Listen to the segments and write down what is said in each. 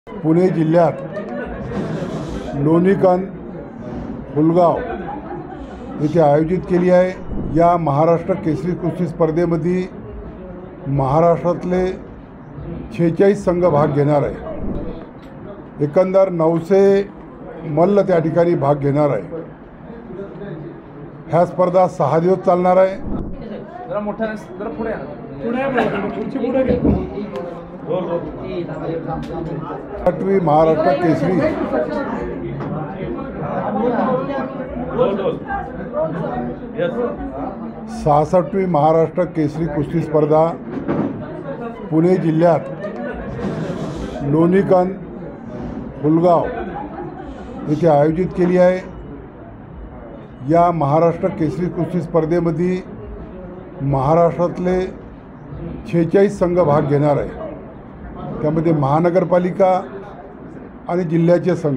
पुणे जिल्ह्यात लोणीकांद फुलगाव येथे आयोजित केली आहे। या महाराष्ट्र केसरी कुस्ती स्पर्धेमध्ये महाराष्ट्रातले 46 संघ भाग घेणार आहे। एकंदर 900 मल्ल त्या ठिकाणी भाग घेणार आहे। ह्या स्पर्धा 6 दिवस चालणार आहे। जरा मोठा जरा पुढे आठवी महाराष्ट्र केसरी 66वी महाराष्ट्र केसरी कुस्ती स्पर्धा पुणे जिल्ह्यात लोणीकांद फुलगाव येथे आयोजित केली आहे। या महाराष्ट्र केसरी कुस्ती स्पर्धेमध्ये महाराष्ट्रातले 46 संघ भाग घेणार आहे। त्यामध्ये महानगरपालिका आणि जिल्ह्याचे संघ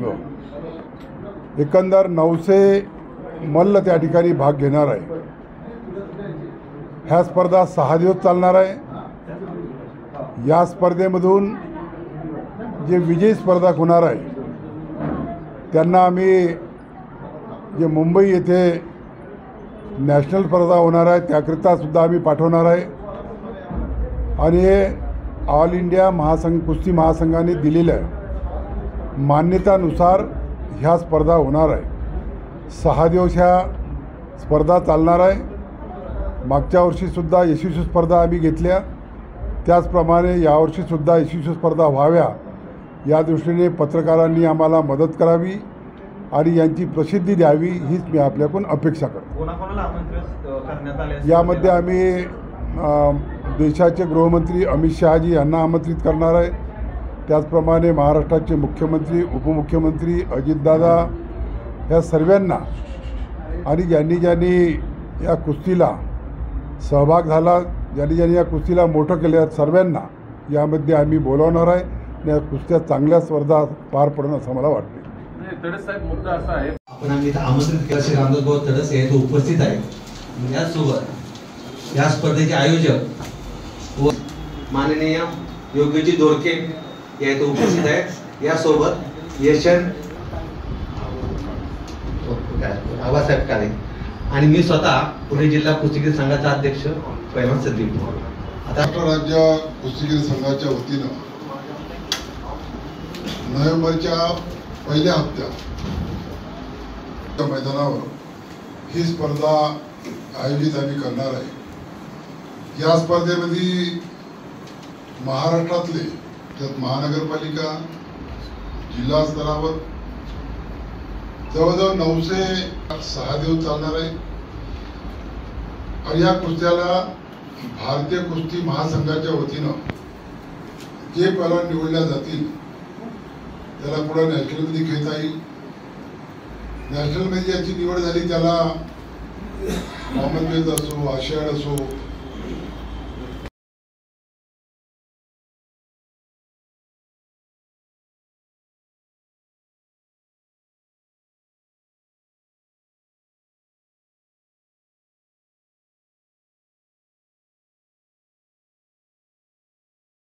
एकंदर 900 मल्ल त्या ठिकाणी भाग घेणार आहे। ह्या स्पर्धा 6 दिवस चालणार आहे। या स्पर्धेमधून जे विजयी स्पर्धक होणार आहे त्यांना आम्ही जे मुंबई येथे नॅशनल स्पर्धा होणार आहे त्याकरिता सुद्धा आम्ही पाठवणार आहे। आणि हे ऑल इंडिया महासंघ कुस्ती महासंघाने दिलेल्या मान्यतानुसार ह्या स्पर्धा होणार आहे। 6 दिवस ह्या स्पर्धा चालणार आहे। मागच्या वर्षीसुद्धा यशस्वी स्पर्धा आम्ही घेतल्या, त्याचप्रमाणे यावर्षीसुद्धा यशस्वी स्पर्धा व्हाव्या या दृष्टीने पत्रकारांनी आम्हाला मदत करावी आणि यांची प्रसिद्धी द्यावी हीच मी आपल्याकडून अपेक्षा करतो। कोणाकोणाला आमंत्रित करण्यात आले? यामध्ये आम्ही देशाचे गृहमंत्री अमित शहाजी यांना आमंत्रित करणार आहे। त्याचप्रमाणे महाराष्ट्राचे मुख्यमंत्री उपमुख्यमंत्री अजितदादा या सर्वांना आणि ज्यांनी या कुस्तीला सहभाग झाला, ज्यांनी या कुस्तीला मोठं केलं सर्वांना यामध्ये आम्ही बोलावणार आहे। या कुस्त्या चांगल्या स्पर्धा पार पडणं असं मला वाटते। तडस साहेब, मुद्दा असा आहे, आपण आम्ही आमंत्रित केलं श्री रामदासभाऊ तडस हे उपस्थित आहेत। यासोबत या स्पर्धेचे आयोजक व माननीय योगीजी दोरके या इथे उपस्थित आहेत। यासोबत यशन आबासाहेब काळे आणि मी स्वतः पुणे जिल्हा कुस्तीगीर संघाचा अध्यक्ष पैलवान संदीप। आता राज्य कुस्तीगीर संघाच्या वतीनं नोव्हेंबरच्या पहिल्या हप्त्यात मैदानावर ही स्पर्धा आयोजित आम्ही करणार आहे। या स्पर्धेमध्ये महाराष्ट्रातले त्यात महानगरपालिका जिल्हा स्तरावर जवळजवळ 906 दिवस चालणार आहे। आणि या कुस्त्याला भारतीय कुस्ती महासंघाच्या वतीनं जे पैलवान निवडल्या जातील त्याला पुढे नॅशनलमध्ये खेळता येईल। नॅशनलमध्ये ज्याची निवड झाली त्याला कॉमनवेल्थ असो, आशियाड असो